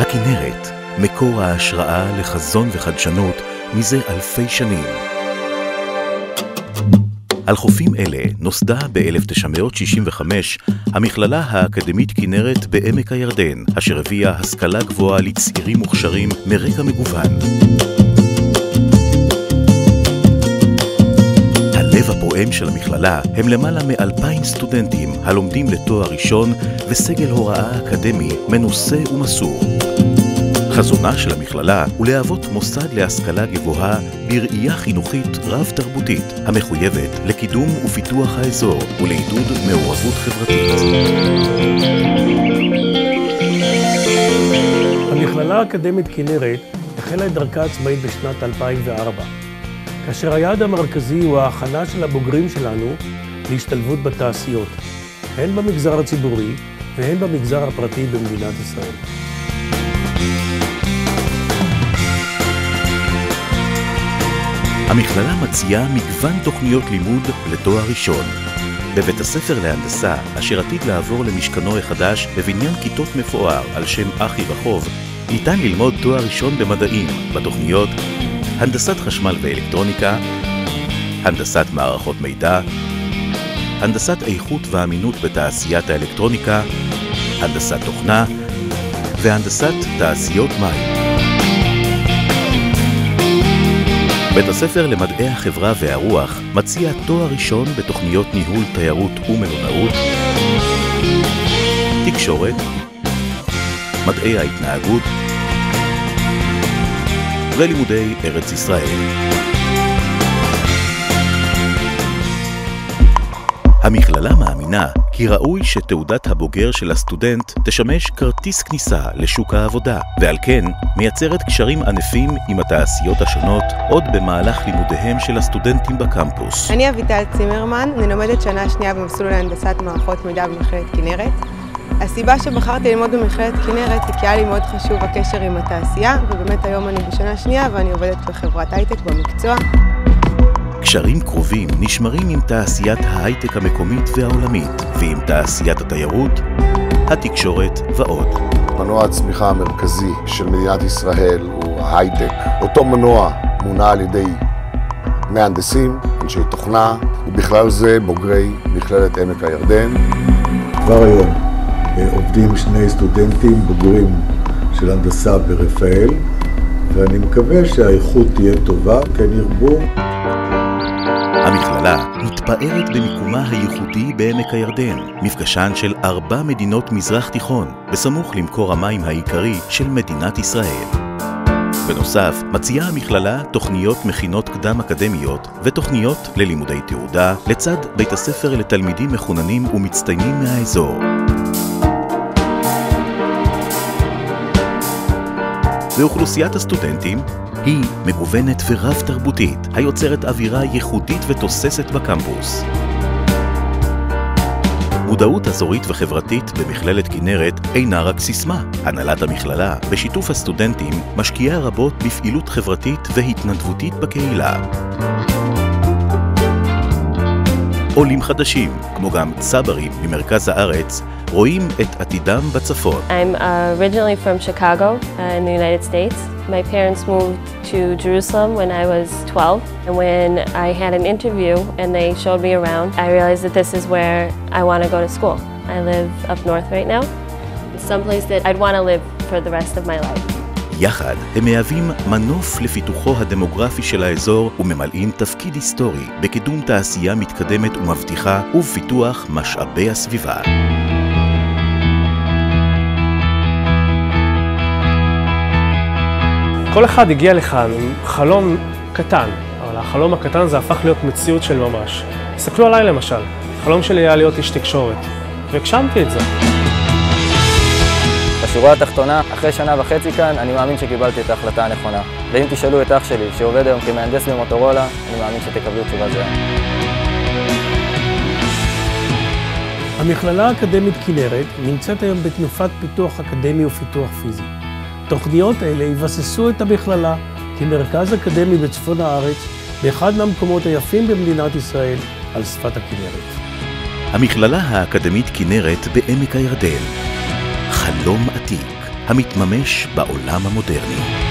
הכנרת, מקור ההשראה לחזון וחדשנות מזה אלפי שנים. על חופים אלה נוסדה ב-1965 המכללה האקדמית כנרת בעמק הירדן, אשר הביאה השכלה גבוהה לצעירים מוכשרים מרקע מגוון. הלב הפועם של המכללה הם למעלה מ-2,000 סטודנטים הלומדים לתואר ראשון וסגל הוראה אקדמי מנוסה ומסור. חזונה של המכללה הוא להוות מוסד להשכלה גבוהה בראייה חינוכית רב-תרבותית המחויבת לקידום ופיתוח האזור ולעידוד מעורבות חברתית. המכללה האקדמית כנרת החלה את דרכה הצבאית בשנת 2004, כאשר היעד המרכזי הוא ההכנה של הבוגרים שלנו להשתלבות בתעשיות, הן במגזר הציבורי והן במגזר הפרטי במדינת ישראל. המכללה מציעה מגוון תוכניות לימוד לתואר ראשון. בבית הספר להנדסה, אשר עתיד לעבור למשכנו החדש בבניין כיתות מפואר על שם אחי רחוב, ניתן ללמוד תואר ראשון במדעים בתוכניות הנדסת חשמל ואלקטרוניקה, הנדסת מערכות מידע, הנדסת איכות ואמינות בתעשיית האלקטרוניקה, הנדסת תוכנה והנדסת תעשיות מים. בית הספר למדעי החברה והרוח מציע תואר ראשון בתוכניות ניהול תיירות ומלונאות, תקשורת, מדעי ההתנהגות ולימודי ארץ ישראל. המכללה מאמינה כי ראוי שתעודת הבוגר של הסטודנט תשמש כרטיס כניסה לשוק העבודה, ועל כן מייצרת קשרים ענפים עם התעשיות השונות עוד במהלך לימודיהם של הסטודנטים בקמפוס. אני אביטל צימרמן, אני לומדת שנה שנייה במסלול להנדסת מערכות מידע במכללת כנרת. הסיבה שבחרתי ללמוד במכללת כנרת היא כי היה לי מאוד חשוב הקשר עם התעשייה, ובאמת היום אני בשנה שנייה ואני עובדת בחברת הייטק במקצוע. קשרים קרובים נשמרים עם תעשיית ההייטק המקומית והעולמית, ועם תעשיית התיירות, התקשורת ועוד. מנוע הצמיחה המרכזי של מדינת ישראל הוא ההייטק. אותו מנוע מונע על ידי מהנדסים, אנשי תוכנה, ובכלל זה בוגרי מכללת עמק הירדן. כבר היום עובדים שני סטודנטים בוגרים של הנדסה ברפאל, ואני מקווה שהאיכות תהיה טובה, כן ירבו. המכללה מתפארת במיקומה הייחודי בעמק הירדן, מפגשן של 4 מדינות מזרח תיכון, בסמוך למקור המים העיקרי של מדינת ישראל. בנוסף, מציעה המכללה תוכניות מכינות קדם אקדמיות ותוכניות ללימודי תעודה, לצד בית הספר לתלמידים מחוננים ומצטיינים מהאזור. ואוכלוסיית הסטודנטים היא מגוונת ורב תרבותית, היוצרת אווירה ייחודית ותוססת בקמפוס. מודעות אזורית וחברתית במכללת כנרת אינה רק סיסמה. הנהלת המכללה, בשיתוף הסטודנטים, משקיעה רבות בפעילות חברתית והתנדבותית בקהילה. עולים חדשים, כמו גם צברים ממרכז הארץ, רואים את עתידם בצפון. I'm originally from Chicago in the United States. My parents moved to Jerusalem when I was 12, and when I had an interview and they showed me around, I realized that this is where I want to go to school. I live up north right now. It's someplace that I'd want to live for the rest of my life. יחד הם מהווים מנוף לפיתוחו הדמוגרפי של האזור וממלאים תפקיד היסטורי בקידום תעשייה מתקדמת ומבטיחה ובפיתוח משאבי הסביבה. כל אחד הגיע לכאן עם חלום קטן, אבל החלום הקטן זה הפך להיות מציאות של ממש. תסתכלו עליי למשל, החלום שלי היה להיות איש תקשורת, והגשמתי את זה. בשורה התחתונה, אחרי 1.5 שנה כאן, אני מאמין שקיבלתי את ההחלטה הנכונה. ואם תשאלו את אח שלי, שעובד היום כמהנדס במוטורולה, אני מאמין שתקבלו תשובה זהה. המכללה האקדמית כנרת נמצאת היום בתנופת פיתוח אקדמי ופיתוח פיזי. תוכניות אלה יבססו את המכללה כמרכז אקדמי בצפון הארץ, באחד מהמקומות היפים במדינת ישראל על שפת הכנרת. המכללה האקדמית כנרת בעמק הירדן. חלום עתיק, המתממש בעולם המודרני.